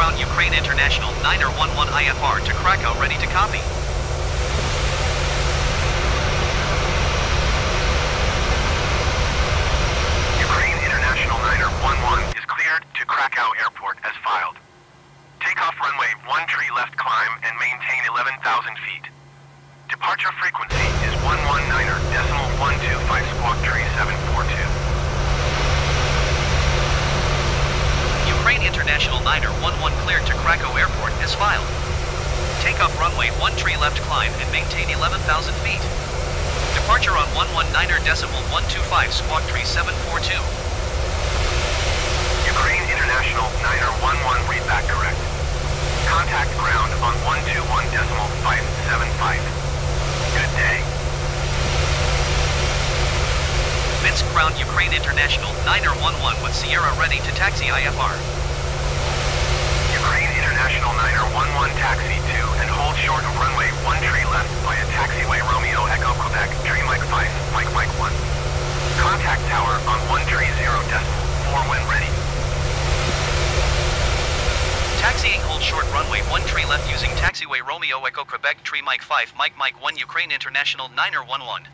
Ground Ukraine International 911 IFR to Krakow, ready to copy. Ukraine International 911 is cleared to Krakow Airport as filed. Takeoff runway 13 left climb and maintain 11,000 feet. Departure frequency is 119.125 squawk tree 742. Ukraine International 911 cleared to Krakow Airport as filed. Takeoff runway 13 left climb and maintain 11,000 feet. Departure on 119.125 squawk tree 742. Ukraine International 911 read back correct. Contact ground on 121.575. Good day. Minsk Ground Ukraine International 911 with Sierra ready to taxi IFR. Ukraine International 911 taxi to and hold short of runway 13 left via taxiway Romeo Echo Quebec, tree Mike 5, Mike 1. Contact tower on 130.4 when ready. Taxiing hold short runway 13 left using taxiway Romeo Echo Quebec, tree Mike 5, Mike 1 Ukraine International 911.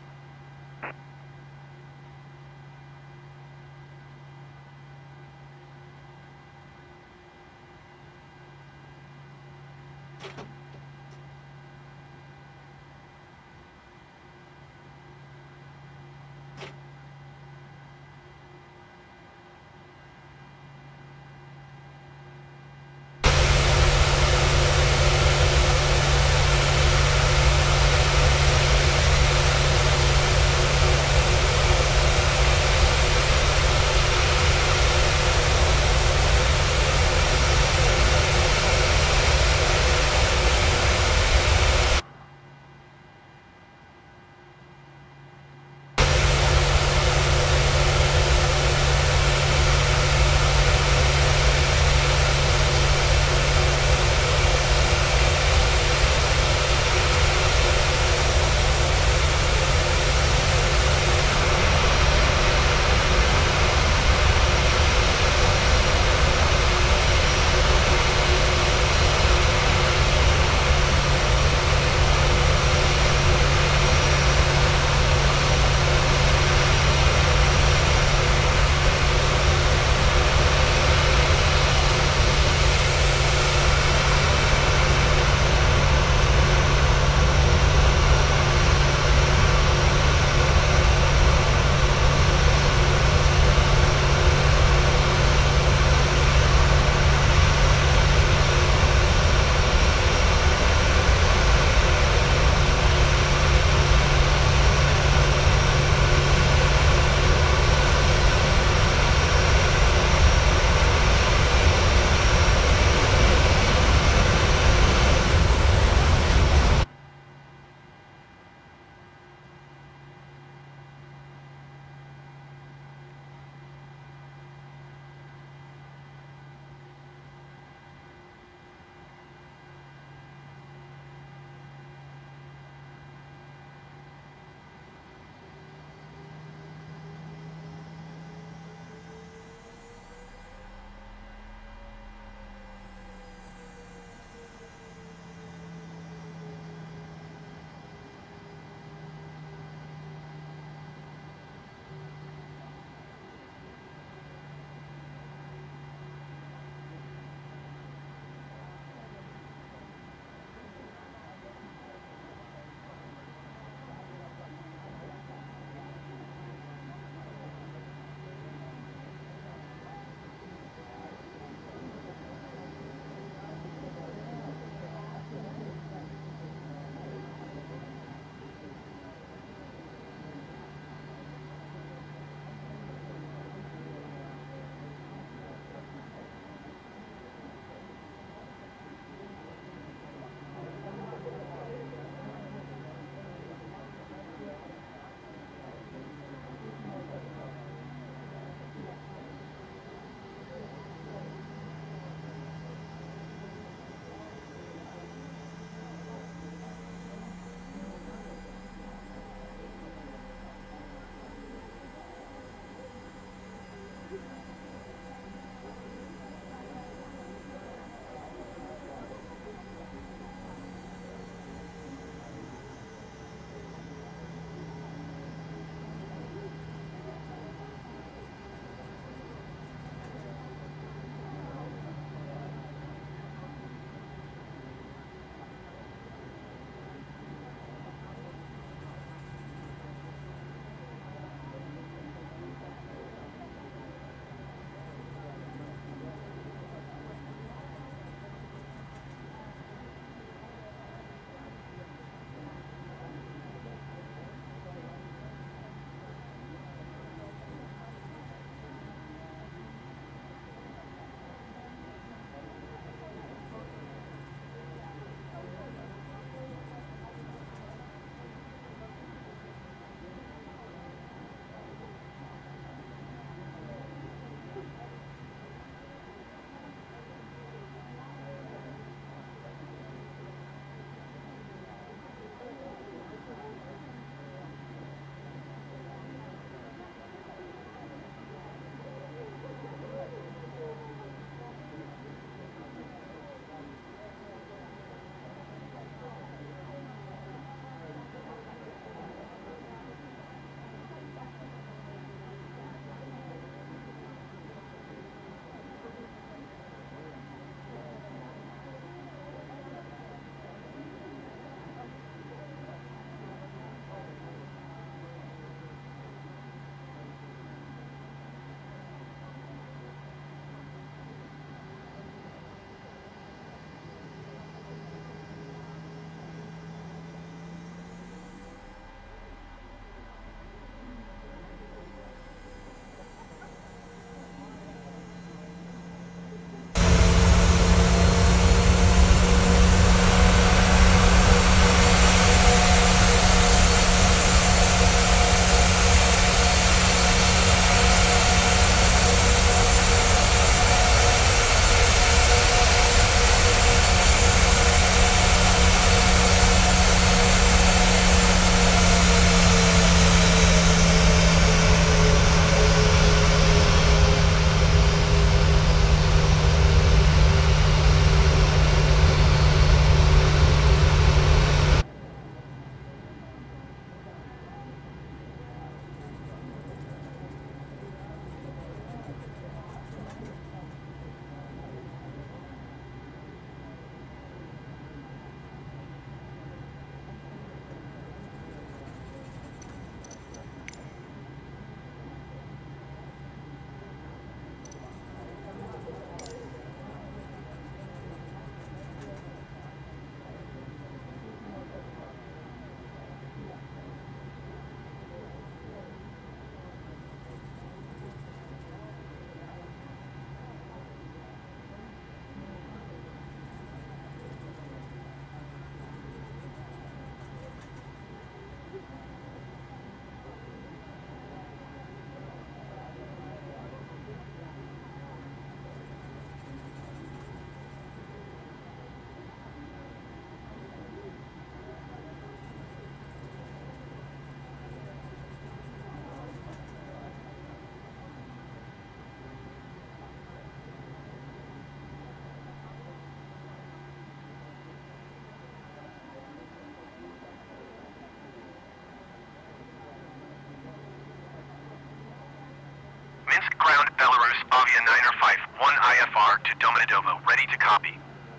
copy.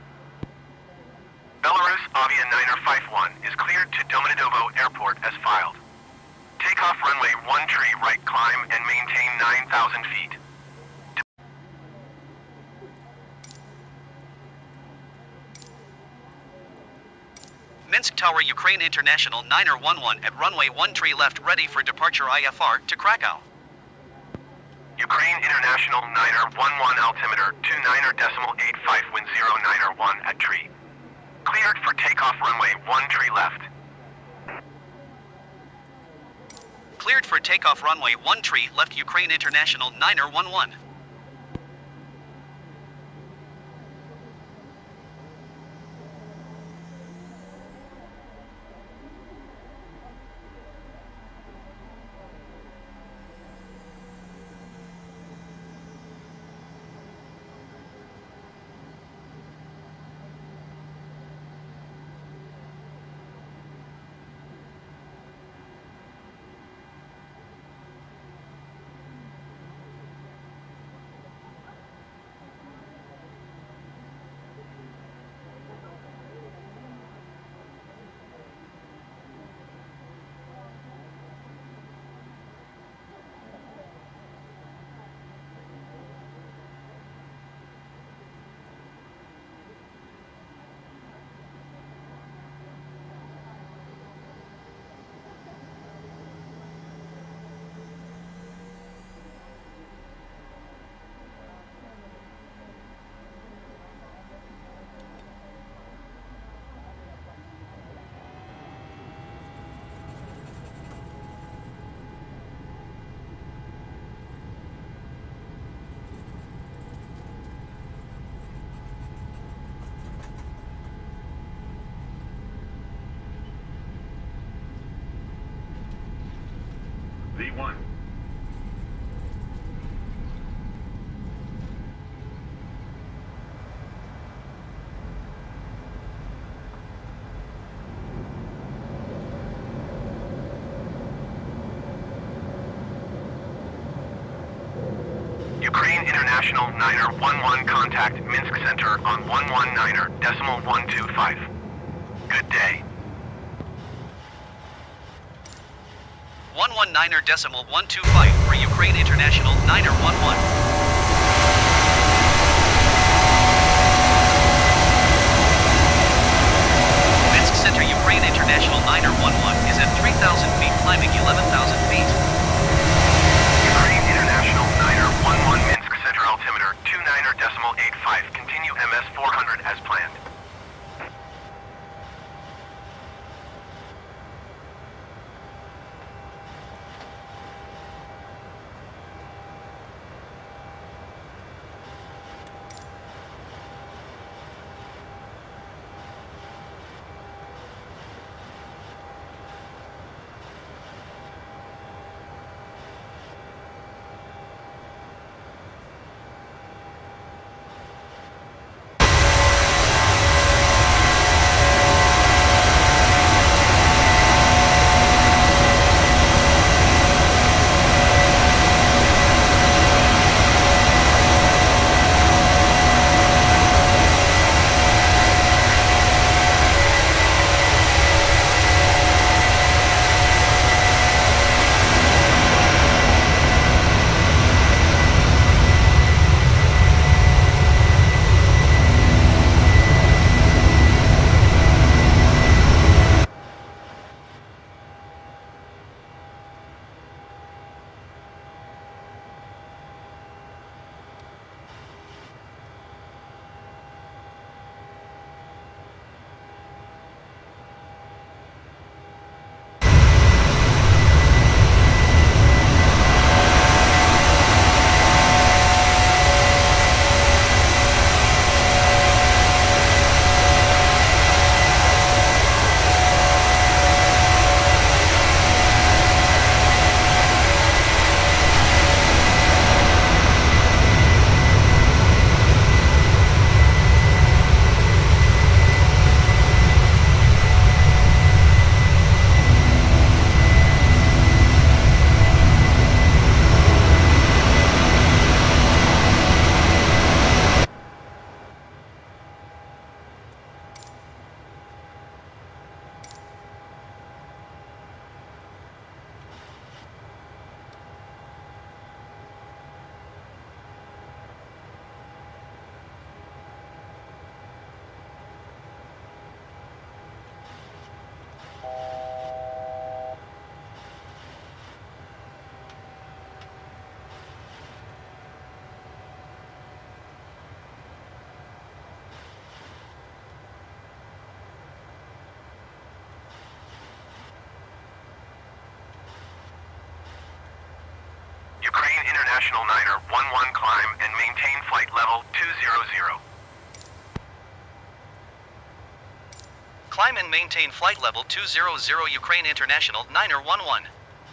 Belarus Avia Niner 51 is cleared to Domodedovo Airport as filed. Take off runway 13 right climb and maintain 9,000 feet. Minsk Tower Ukraine International Niner 11 at runway 13 left ready for departure IFR to Krakow. Ukraine International Niner 11 altimeter 29.85 wind 0 Niner 1 at tree. Cleared for takeoff runway 13 left. Cleared for takeoff runway 13 left Ukraine International Niner 11. V1. Ukraine International Niner 11 contact Minsk Center on 119.125. Good day. 119.125 for Ukraine International Niner 11. Minsk Center Ukraine International Niner 11 is at 3,000 feet climbing 11,000 feet. Ukraine International Niner 11 Minsk Center altimeter 29.85 continue MS 400 as planned. International Niner 11 climb and maintain flight level 200. Climb and maintain flight level 200 Ukraine International Niner 11.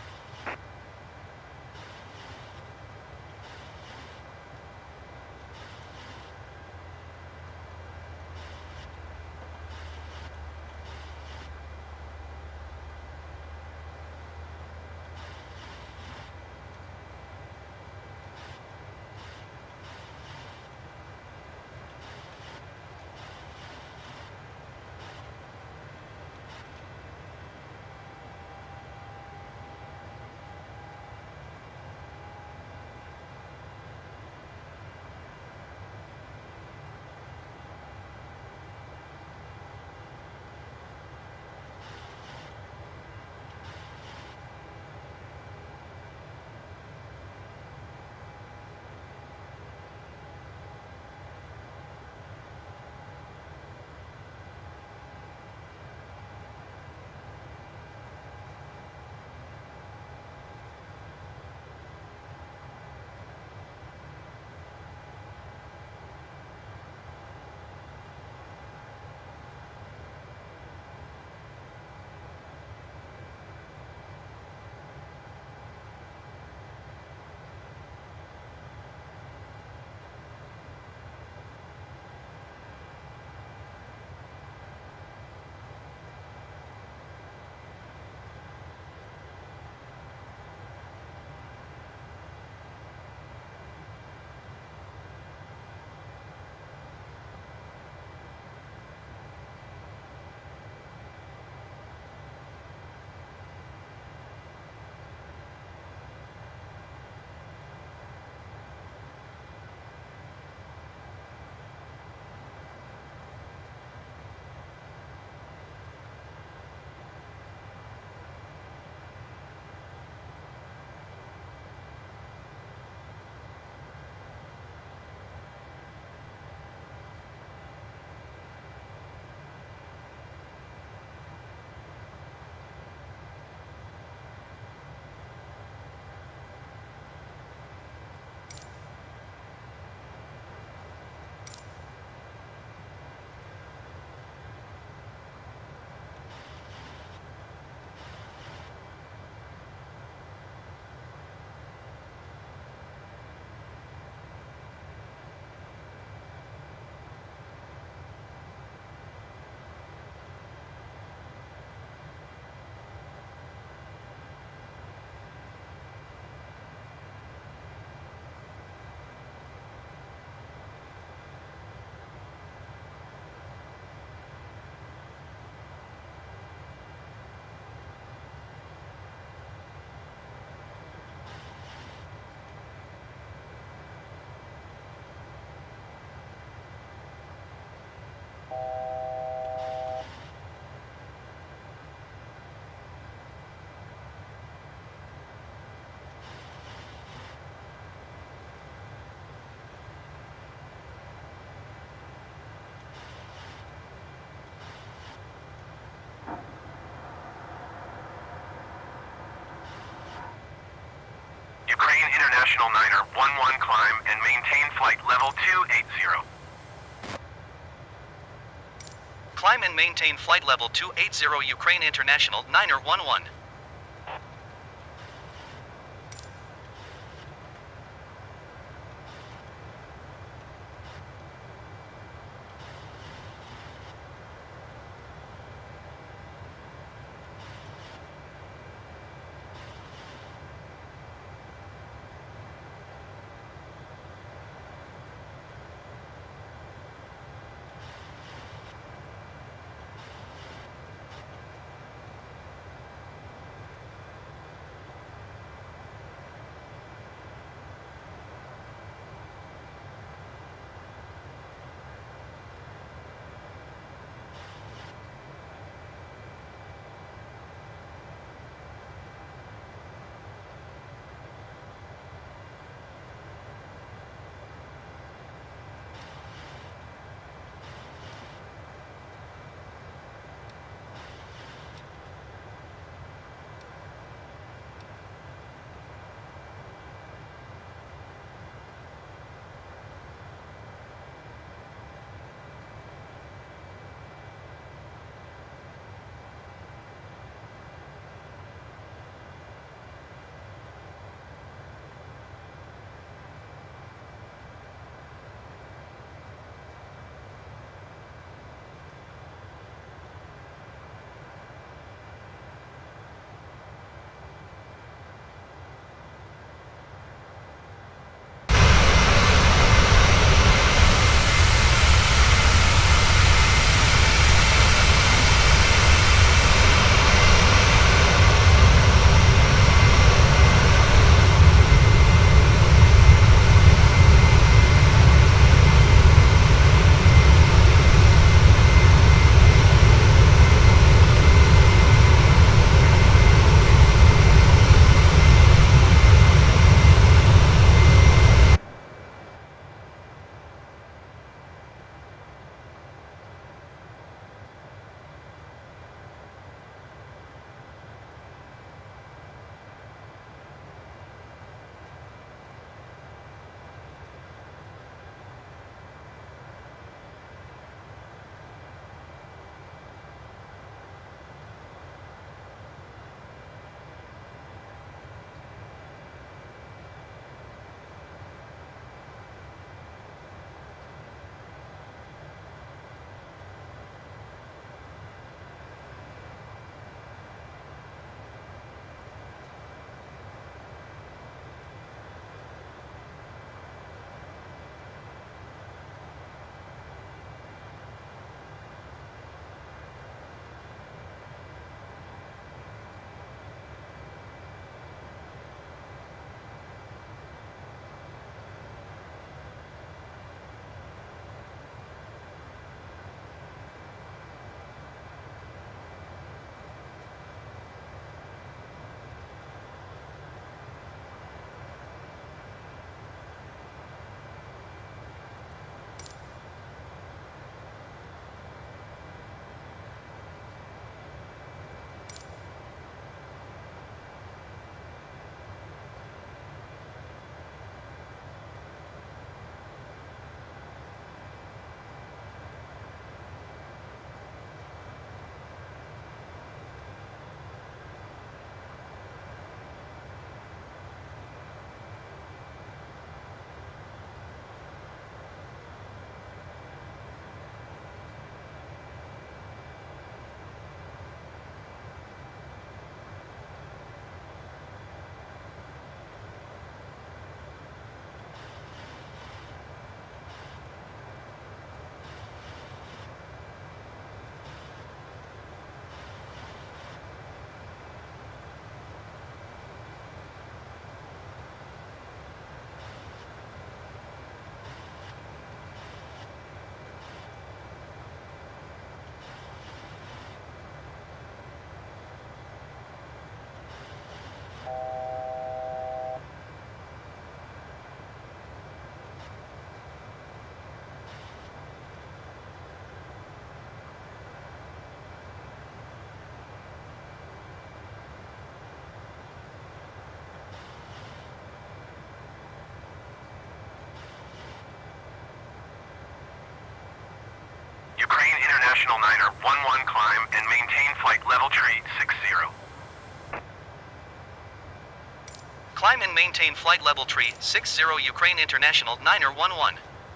International Niner 11 climb and maintain flight level 280. Climb and maintain flight level 280 Ukraine International Niner 11. hold tree 60. Climb and maintain flight level tree 60 Ukraine International Niner 11.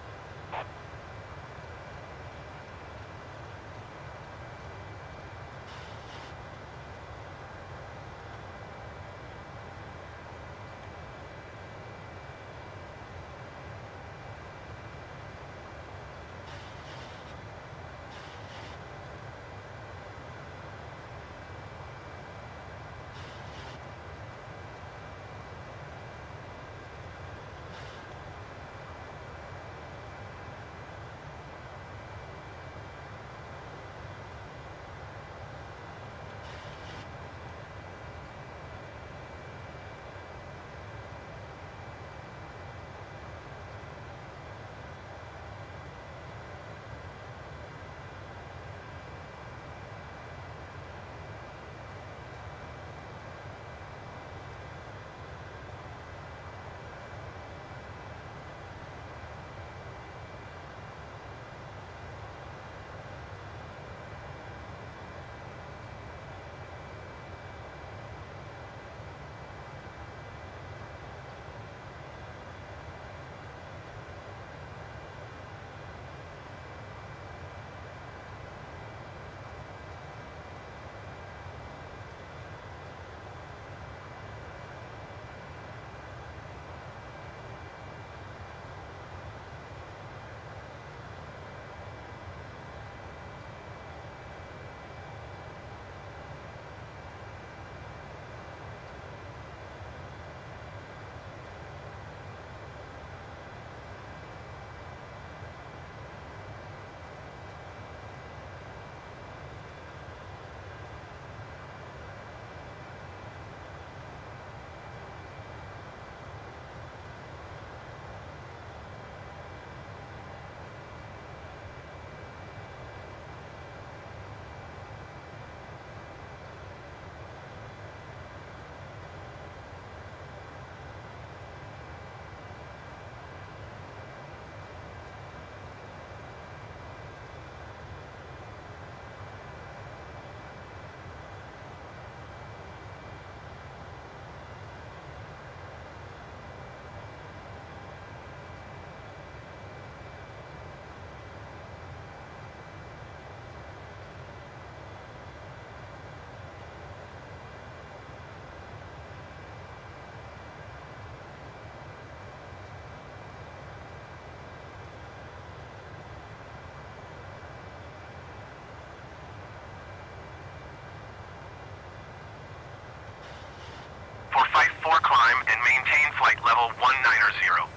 For Fight 4, climb and maintain flight level 190.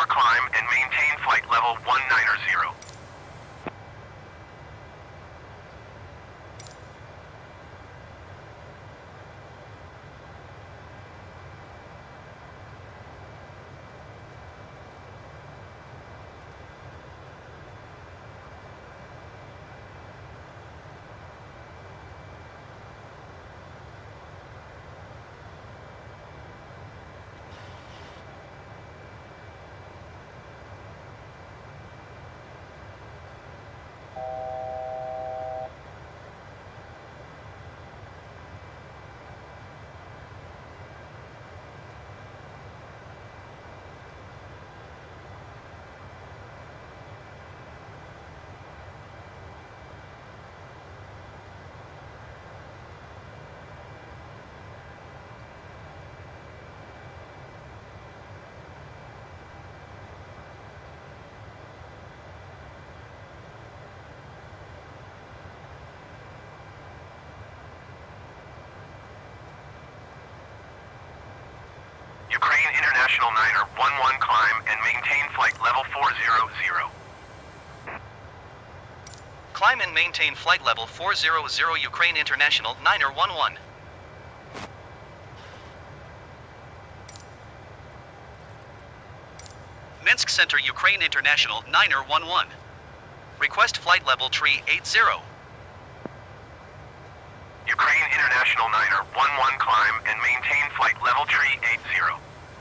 tower climb and maintain flight level 190. Ukraine International Niner 11 climb and maintain flight level 400. Climb and maintain flight level 400 Ukraine International Niner 11. Minsk Center Ukraine International Niner 11. Request flight level tree 80. Ukraine International Niner 11 climb and maintain flight level tree 80.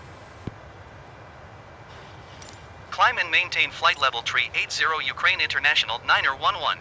Climb and maintain flight level tree 80 Ukraine International Niner 11.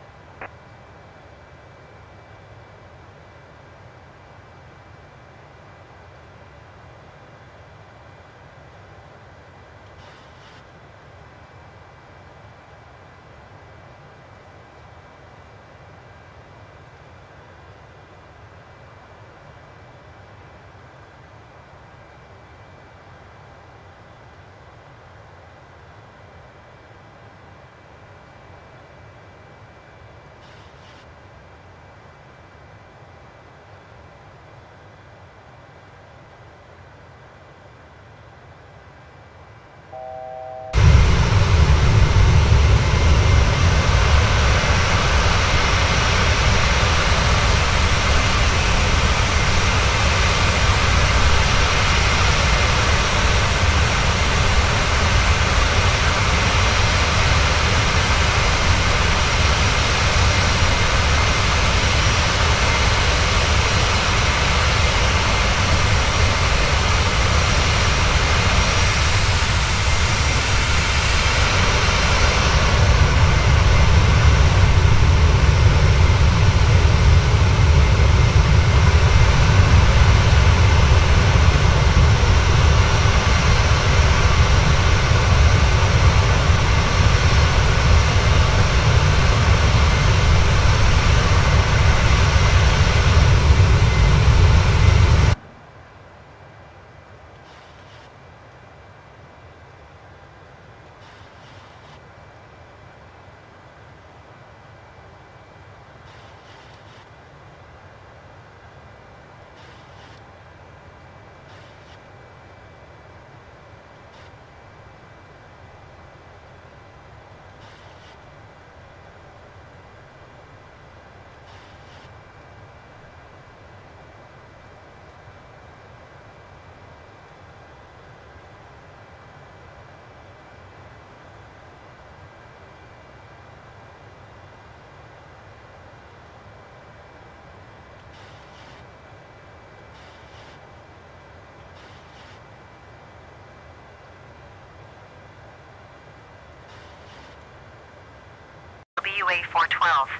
WA 412.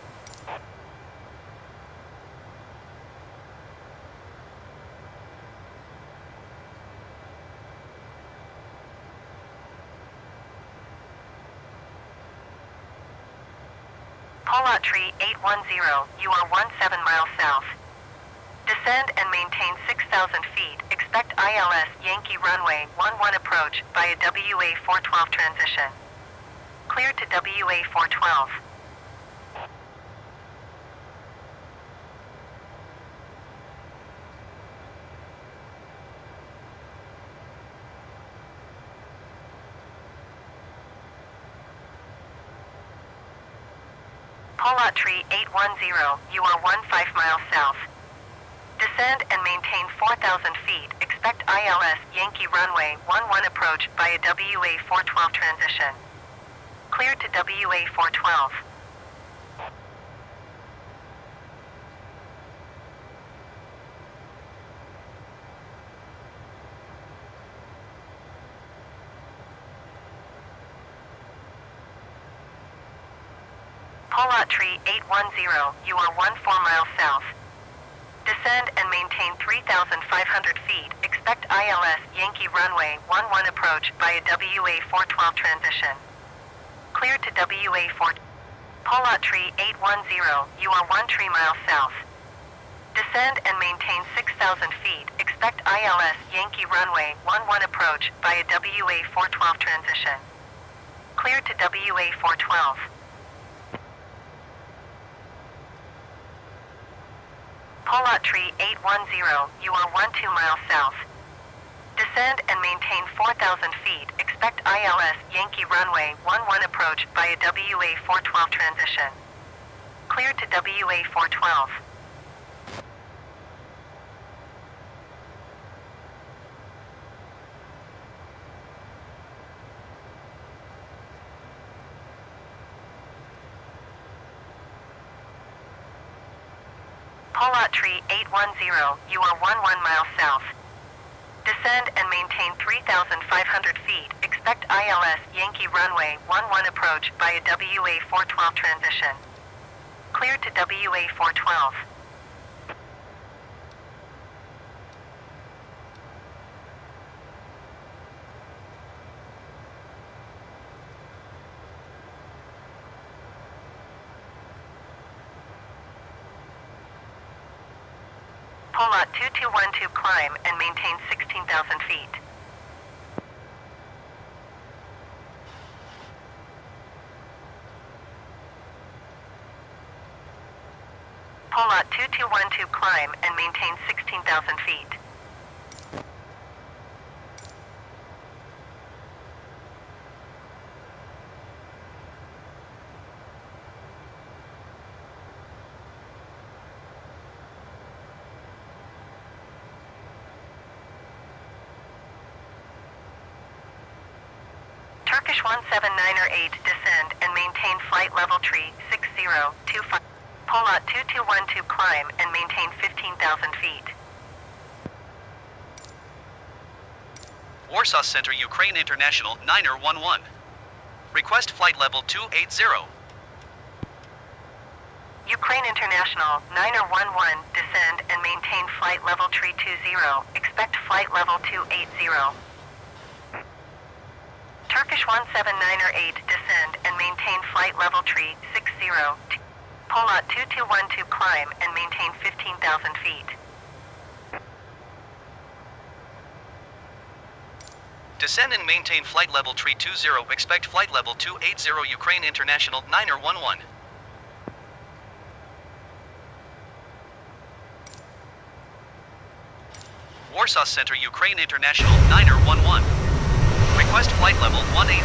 Pull out tree 810, you are 17 miles south. Descend and maintain 6,000 feet. Expect ILS Yankee runway 11 approach via WA 412 transition. Cleared to WA 412. Polot Tree 810, you are 15 miles south. Descend and maintain 4,000 feet. Expect ILS Yankee runway 11 approach via WA 412 transition. Clear to WA 412. Polot Tree 810, you are 14 miles south. Descend and maintain 3,500 feet. Expect ILS Yankee runway 11 approach via WA 412 transition. Clear to WA 4. Polot Tree 810, you are 13 miles south. Descend and maintain 6,000 feet. Expect ILS Yankee runway 11 approach via WA 412 transition. Clear to WA 412. Polot Tree 810, you are 12 miles south. Descend and maintain 4,000 feet. Expect ILS Yankee runway 11 approach via WA 412 transition. Clear to WA 412. Polot Tree 810, you are 11 miles south. Descend and maintain 3,500 feet. Expect ILS Yankee runway 11 approach via WA 412 transition. Clear to WA 412. Polot 2212 climb and maintain 16,000 feet. Polot 2212 climb and maintain 16,000 feet. Turkish 179er8 descend and maintain flight level tree 6025. Polot 2212 climb and maintain 15,000 feet. Warsaw Center Ukraine International 9er11. Request flight level 280. Ukraine International 9er11 descend and maintain flight level tree 20. Expect flight level 280. Turkish 179er8 descend and maintain flight level tree 60. Polot 2212 climb and maintain 15,000 feet. Descend and maintain flight level tree 20. Expect flight level 280 Ukraine International 9er11. Warsaw Center Ukraine International 9er11. Request flight level 180.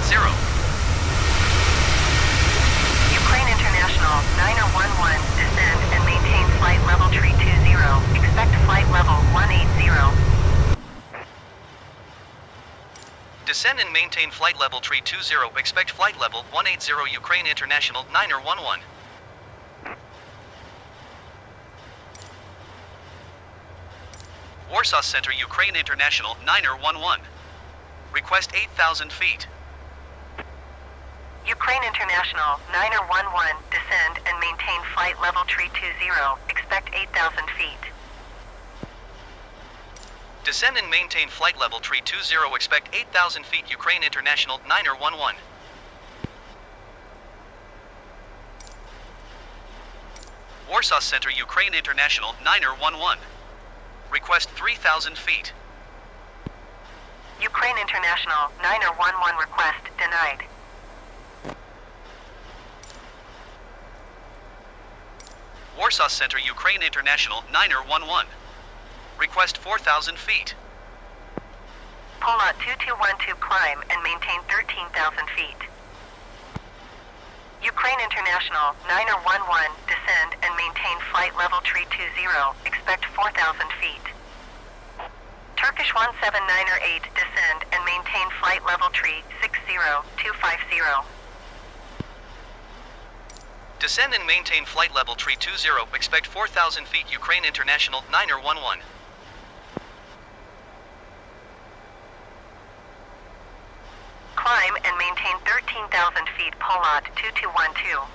Ukraine International 9er11 descend and maintain flight level tree 20. Expect flight level 180. Descend and maintain flight level tree 20. Expect flight level 180 Ukraine International 9er11. Warsaw Center Ukraine International 9er11. Request 8,000 feet. Ukraine International 9er11 descend and maintain flight level tree 20. Expect 8,000 feet. Descend and maintain flight level tree 20. Expect 8,000 feet Ukraine International 9er11. Warsaw Center Ukraine International 9er11. Request 3,000 feet. Ukraine International 9er11 request denied. Warsaw Center Ukraine International 9er11. Request 4,000 feet. Polot 2212 climb and maintain 13,000 feet. Ukraine International, Niner 11, descend and maintain flight level tree 20, expect 4,000 feet. Turkish 179er 8, descend and maintain flight level tree 60250. Descend and maintain flight level tree 20, expect 4,000 feet. Ukraine International, Niner 11. Climb and maintain 13,000 feet. Polot 2212.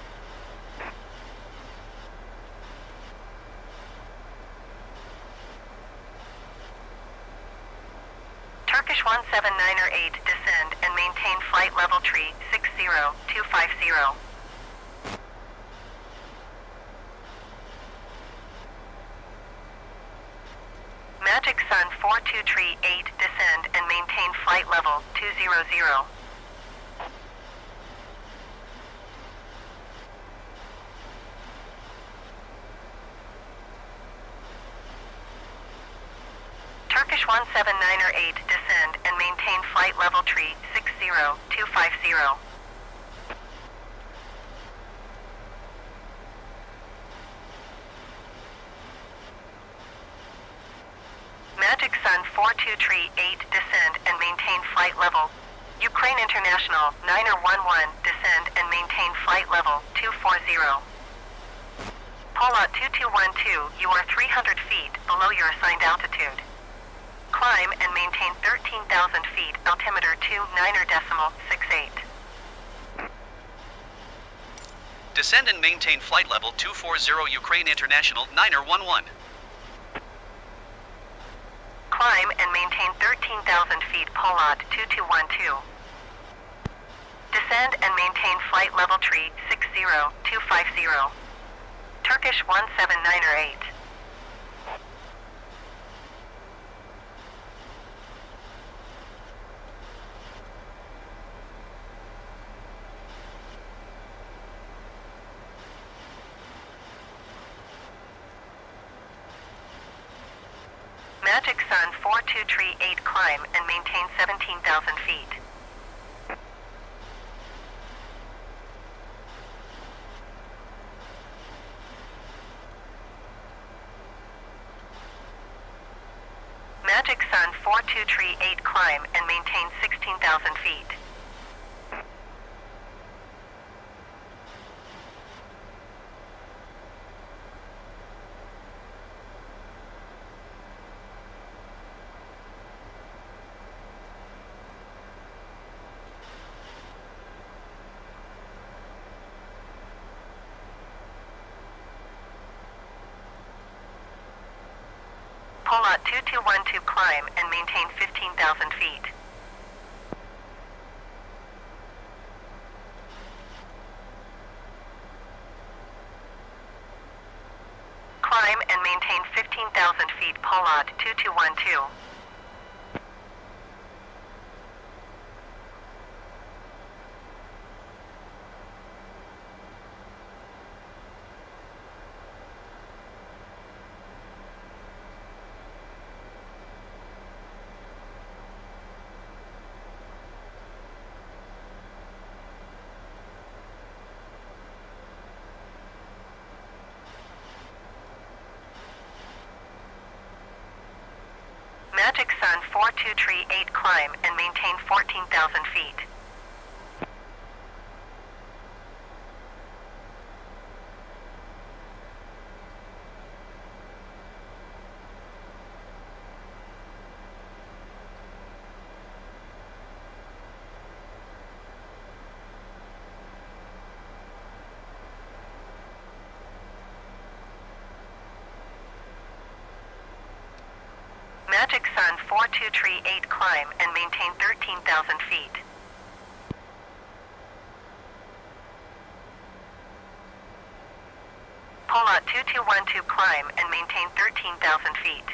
Turkish 179er 8, descend and maintain flight level tree 60250. Magic Sun 42 Tree 8, descend and maintain flight level 200. Turkish 179er 8, descend and maintain flight level tree 60250. Magic Sun 42 Tree 8, descend and maintain flight level. Ukraine International, Niner 11, descend and maintain flight level 240. Polot 2212, you are 300 feet below your assigned altitude. Climb and maintain 13,000 feet, altimeter 29.68. Descend and maintain flight level 240. Ukraine International, Niner 11. Climb and maintain 13,000 feet, Polot 2212. Descend and maintain flight level tree 60250. Turkish 179er 8. Magic Sun 42 Tree 8, climb and maintain 17,000 feet. Magic Sun 42 Tree 8, climb and maintain 16,000 feet. Polot 2212, climb and maintain 15,000 feet. Climb and maintain 15,000 feet, Polot 2212. Magic Sun 42 Tree 8, climb and maintain 14,000 feet. Magic Sun 42 Tree 8, climb and maintain 13,000 feet. Polot 2212, climb and maintain 13,000 feet.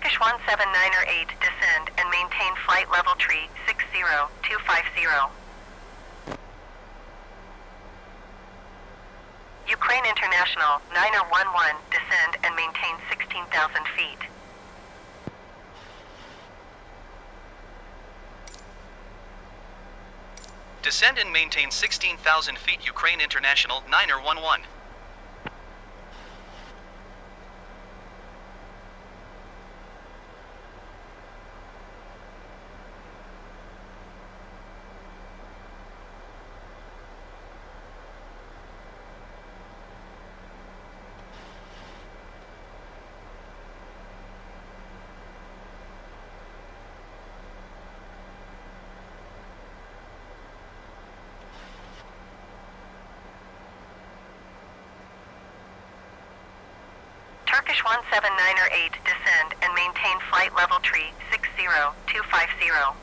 Turkish 179er8, descend and maintain flight level tree 60250. Ukraine International 9er11, descend and maintain 16,000 feet. Descend and maintain 16,000 feet. Ukraine International 9er11. Turkish 179er8, descend and maintain flight level tree 60250.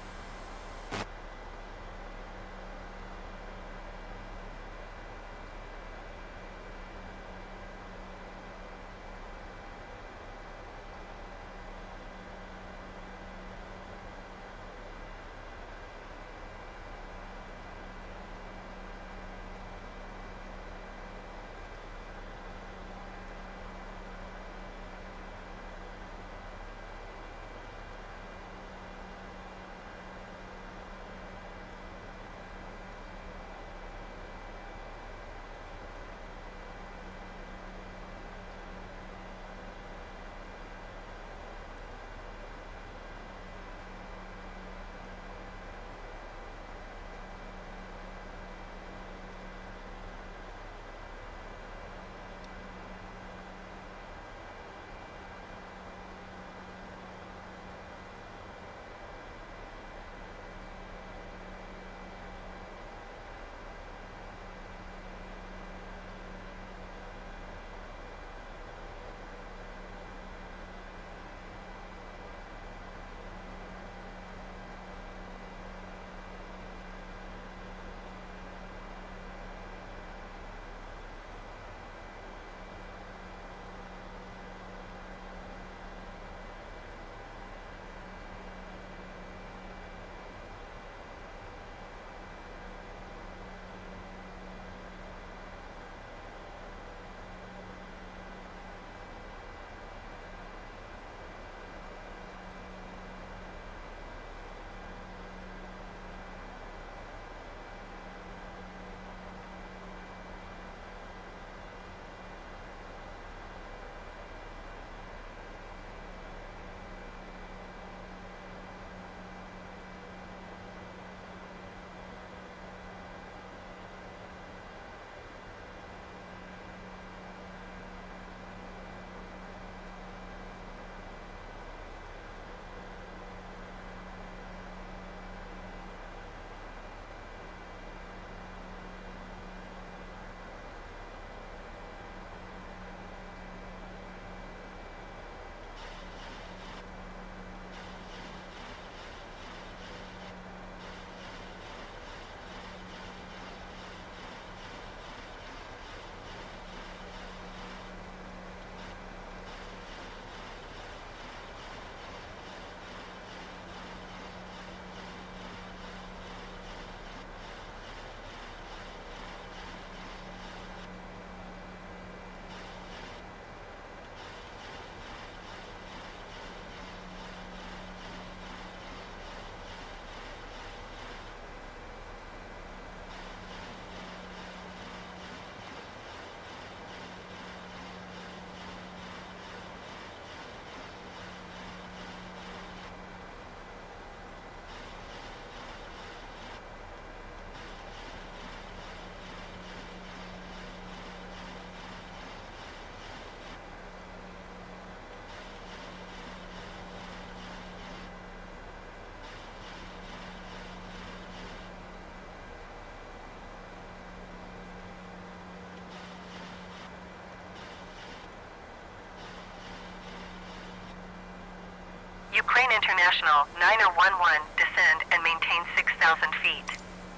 Ukraine International 9er11, descend and maintain 6,000 feet.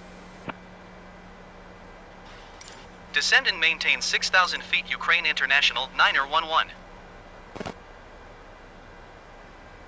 Descend and maintain 6,000 feet. Ukraine International 9er11.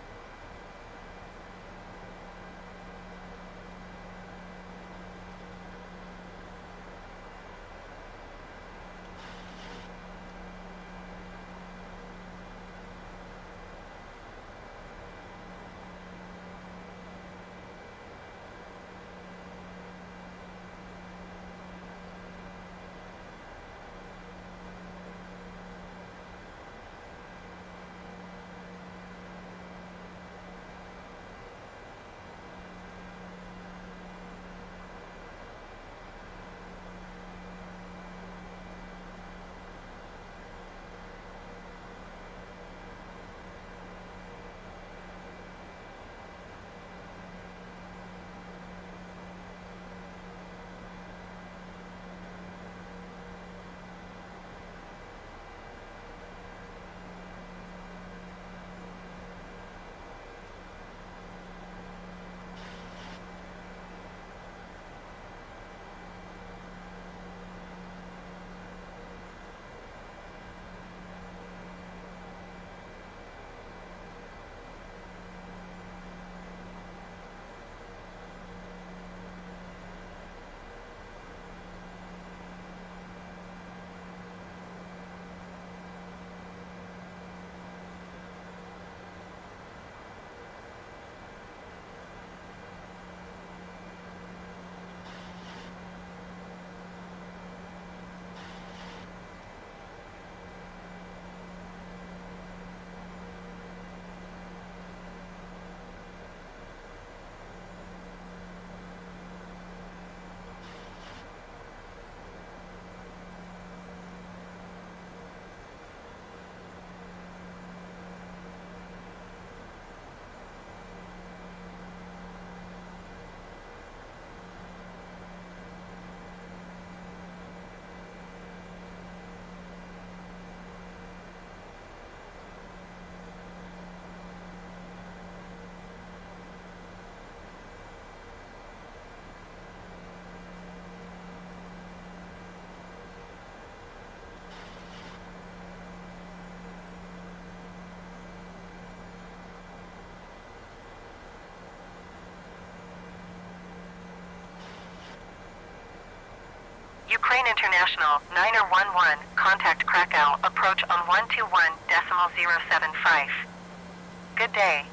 Ukraine International, Niner 11, contact Krakow, approach on 121.075. Good day.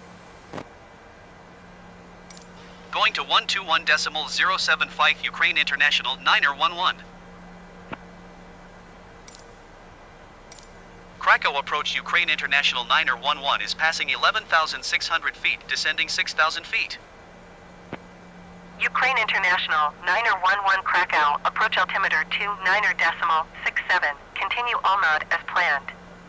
Going to 121.075 Ukraine International, Niner 11. Krakow approach Ukraine International Niner 11 is passing 11,600 feet, descending 6,000 feet. Ukraine International, Niner 11 Krakow, approach altimeter 29.67, continue Almad as planned.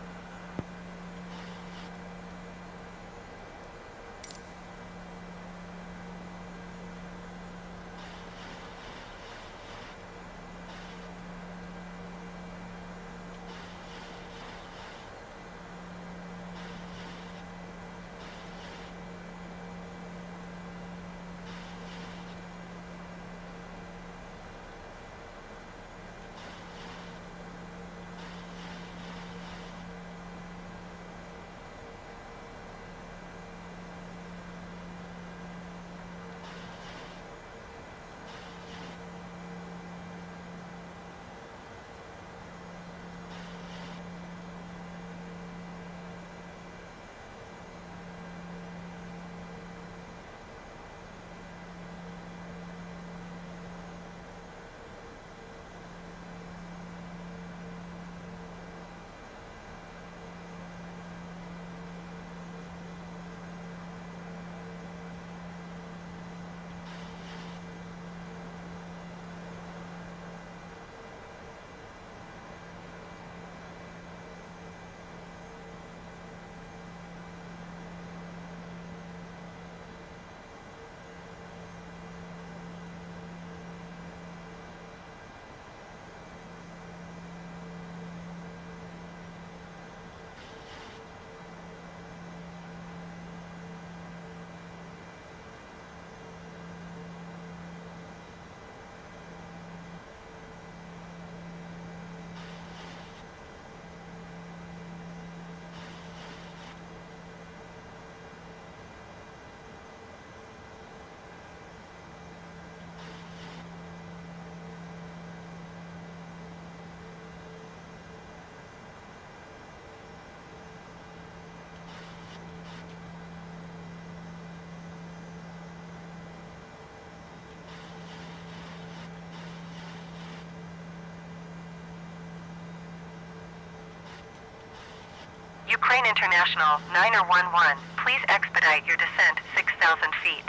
Ukraine International, Niner 11, please expedite your descent 6,000 feet.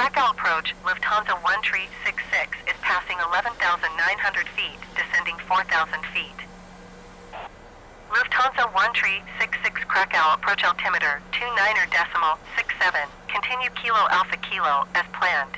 Krakow approach, Lufthansa 1366 is passing 11,900 feet, descending 4,000 feet. Lufthansa 1366 Krakow approach altimeter 29.67. Continue Kilo Alpha Kilo as planned.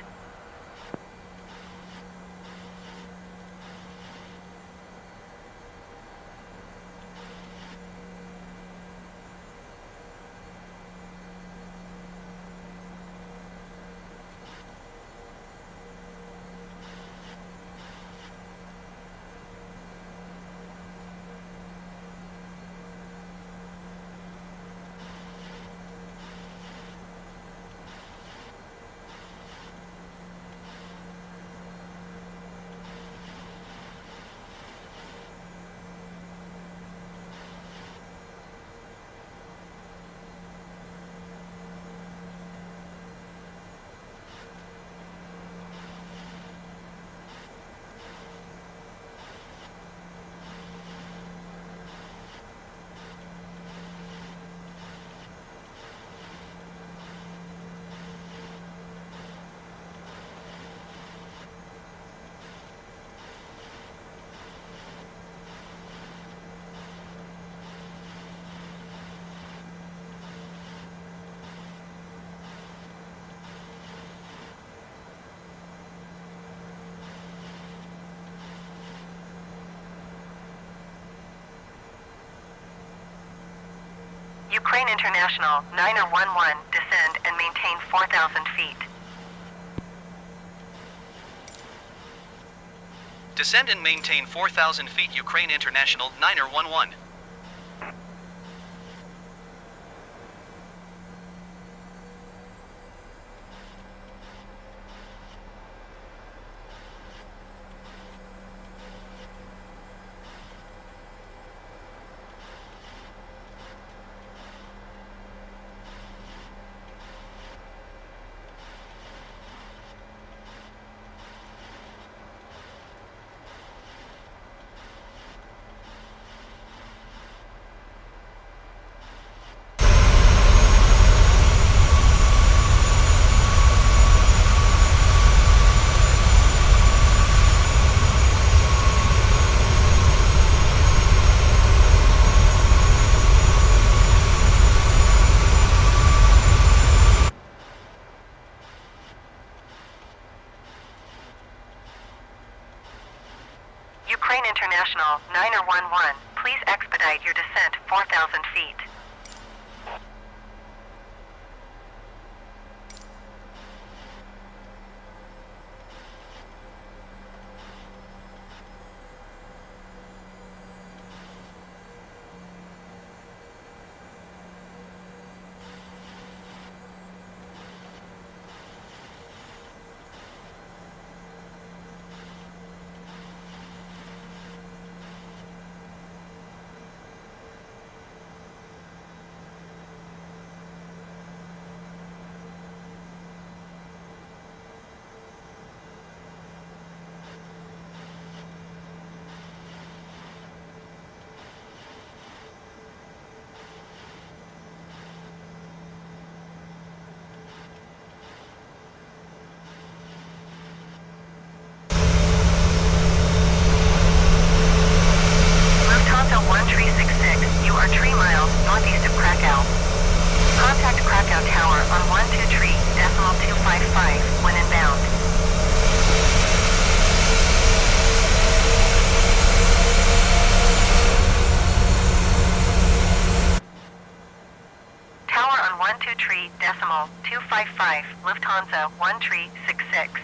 Ukraine International, 911, descend and maintain 4,000 feet. Descend and maintain 4,000 feet Ukraine International, 911. Ukraine International, 911, please expedite your descent 4,000 feet. Lufthansa 1366, you are 3 miles northeast of Krakow. Contact Krakow Tower on 123.255 when inbound. Tower on 123.255, Lufthansa 1366.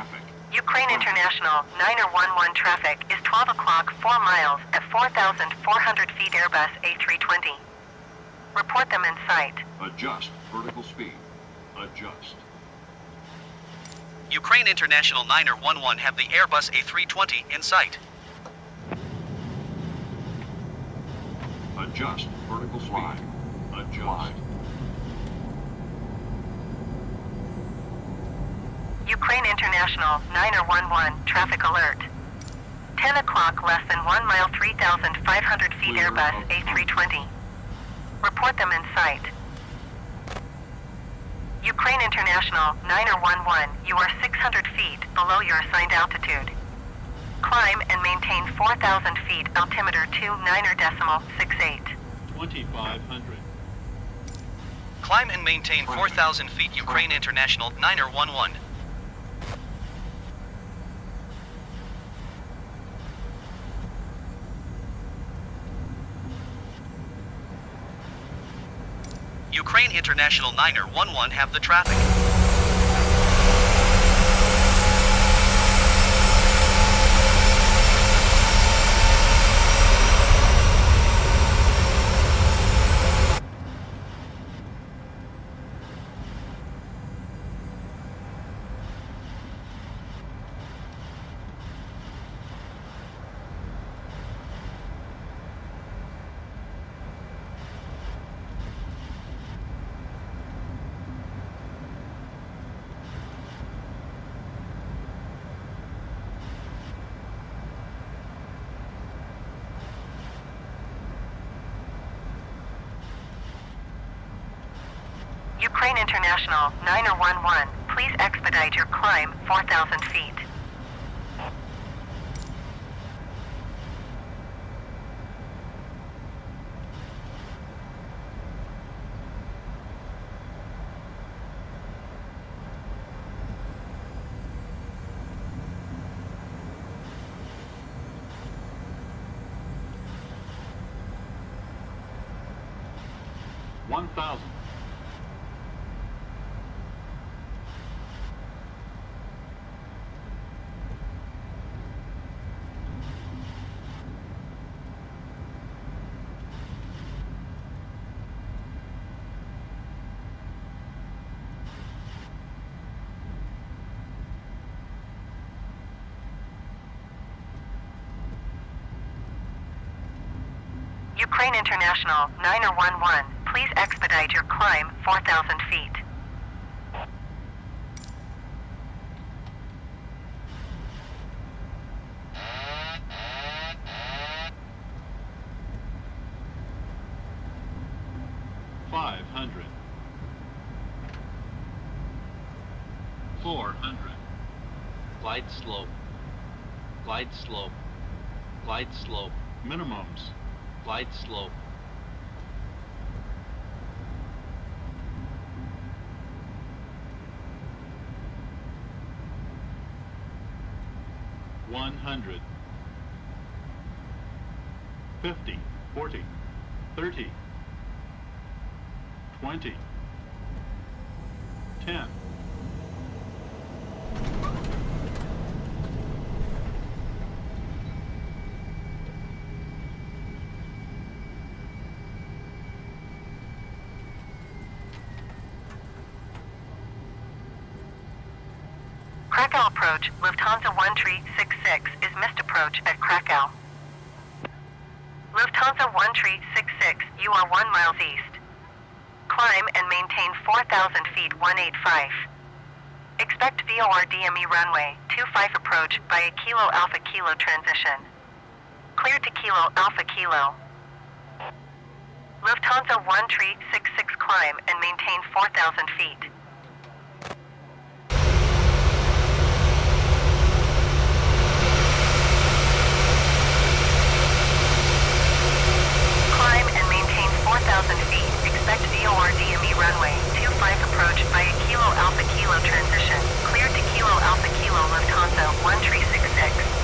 traffic. Ukraine International 911 traffic is 12 o'clock 4 miles at 4,400 feet Airbus A320. Report them in sight. Adjust vertical speed. Adjust. Ukraine International 911 have the Airbus A320 in sight. Adjust vertical speed. Adjust. Ukraine International 911 traffic alert. 10 o'clock less than 1 mile 3,500 feet Clear Airbus of A320. Report them in sight. Ukraine International 911, you are 600 feet below your assigned altitude. Climb and maintain 4,000 feet altimeter 29.68. 2,500. Climb and maintain 4,000 feet Ukraine International 911. Ukraine International 911 have the traffic. Ukraine International 911, please expedite your climb 4,000 feet. One thousand. Ukraine International 911, please expedite your climb 4,000 feet. $500. 400. Glide slope. Glide slope. Glide slope. Minimums. Glide slope. $100. 50, 40, 30, 20, 10. Krakow approach, Lufthansa 1366 is missed approach at Krakow. Lufthansa 1366, you are 1 mile east. Climb and maintain 4,000 feet 185. Expect VOR DME runway 25 approach by a Kilo Alpha Kilo transition. Clear to Kilo Alpha Kilo. Lufthansa 1366 climb and maintain 4,000 feet. Climb and maintain 4,000 feet. Expect VOR DME runway 25 approach by a Kilo Alpha Kilo transition. Clear to Kilo Alpha Kilo Lufthansa 1366.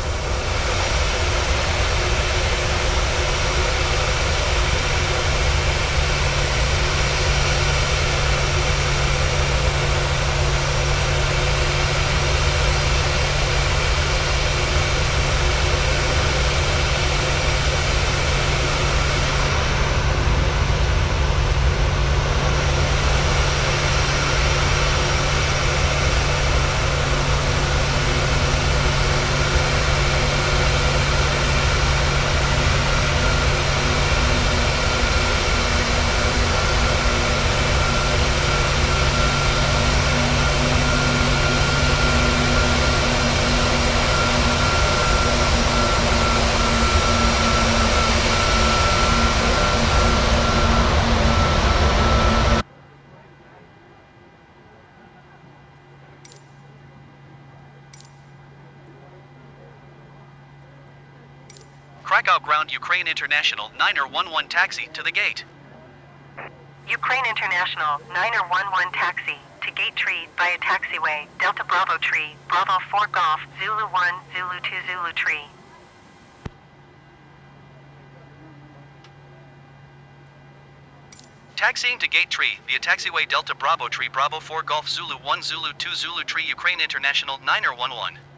Krakow ground Ukraine International Niner 11 taxi to the gate. Ukraine International, Niner 11 taxi, to Gate Tree via taxiway, Delta Bravo Tree, Bravo 4 Golf, Zulu 1, Zulu 2 Zulu Tree. Taxiing to Gate Tree via taxiway Delta Bravo Tree, Bravo 4 Golf, Zulu 1, Zulu 2 Zulu Tree, Ukraine International Niner 11.